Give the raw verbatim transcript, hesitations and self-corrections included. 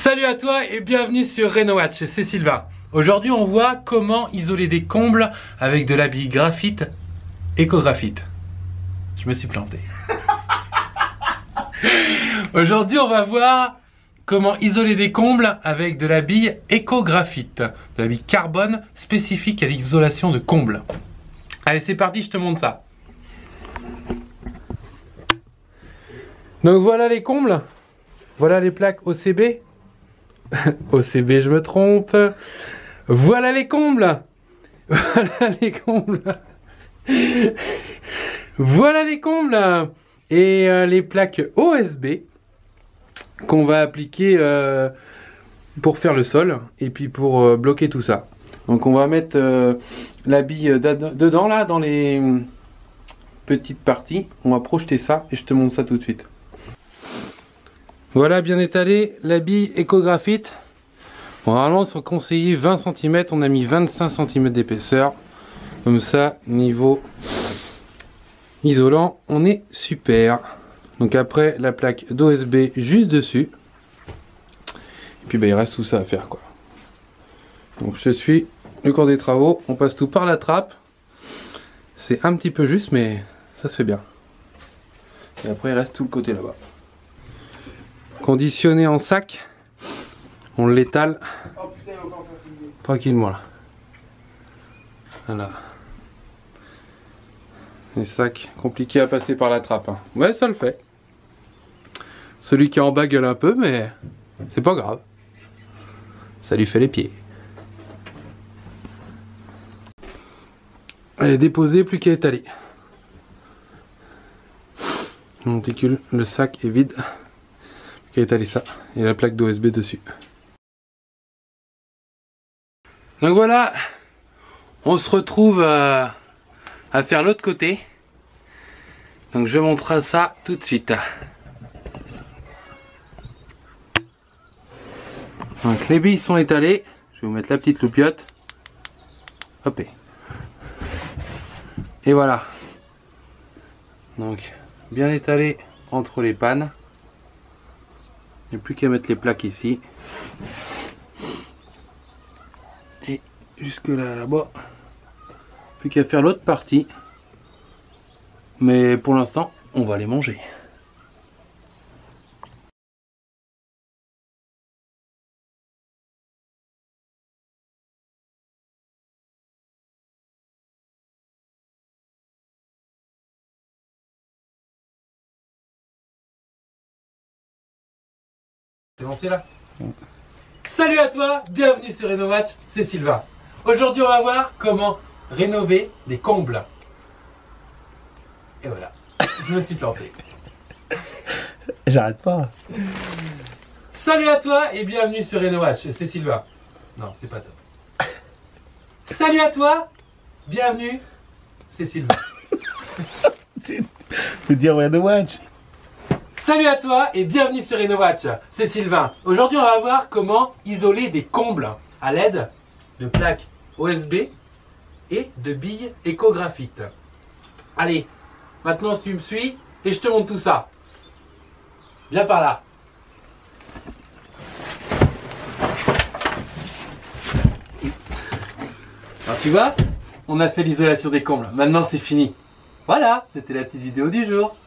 Salut à toi et bienvenue sur RenoWatch, c'est Sylvain. Aujourd'hui on voit comment isoler des combles avec de la bille graphite éco-graphite. Je me suis planté. Aujourd'hui on va voir comment isoler des combles avec de la bille éco-graphite, de la bille carbone spécifique à l'isolation de combles. Allez c'est parti, je te montre ça. Donc voilà les combles, voilà les plaques O C B. O C B, je me trompe. Voilà les combles. Voilà les combles. Voilà les combles. Et euh, les plaques O S B qu'on va appliquer euh, pour faire le sol et puis pour euh, bloquer tout ça. Donc on va mettre euh, la bille dedans là, dans les petites parties. On va projeter ça et je te montre ça tout de suite. Voilà bien étalé la bille éco-graphite. Bon, normalement sur conseillé vingt centimètres, on a mis vingt-cinq centimètres d'épaisseur. Comme ça, niveau isolant, on est super. Donc après la plaque d'O S B juste dessus. Et puis bah, il reste tout ça à faire quoi. Donc je suis le cours des travaux, on passe tout par la trappe. C'est un petit peu juste mais ça se fait bien. Et après il reste tout le côté là-bas. Conditionné en sac, on l'étale oh, tranquillement là. Voilà. Les sacs compliqués à passer par la trappe. Hein. Ouais, ça le fait. Celui qui est en bas gueule un peu, mais c'est pas grave. Ça lui fait les pieds. Elle est déposée, plus qu'à étaler. Monticule, le sac est vide. Qui a étalé ça et la plaque d'O S B dessus. Donc voilà, on se retrouve euh, à faire l'autre côté. Donc je montrerai ça tout de suite. Donc les billes sont étalées. Je vais vous mettre la petite loupiote. Hop. Et voilà. Donc bien étalé entre les pannes. Il n'y a plus qu'à mettre les plaques ici. Et jusque là, là-bas. Plus qu'à faire l'autre partie. Mais pour l'instant, on va les manger. C'est lancé là. Ouais. Salut à toi, bienvenue sur RenoWatch, c'est Sylvain. Aujourd'hui on va voir comment rénover des combles. Et voilà, je me suis planté. J'arrête pas. Salut à toi et bienvenue sur RenoWatch, c'est Sylvain. Non, c'est pas top. Salut à toi, bienvenue, c'est Sylvain. Faut dire RenoWatch. Salut à toi et bienvenue sur RenoWatch, c'est Sylvain. Aujourd'hui on va voir comment isoler des combles à l'aide de plaques O S B et de billes éco-graphite. Allez, maintenant si tu me suis et je te montre tout ça. Viens par là. Alors tu vois, on a fait l'isolation des combles, maintenant c'est fini. Voilà, c'était la petite vidéo du jour.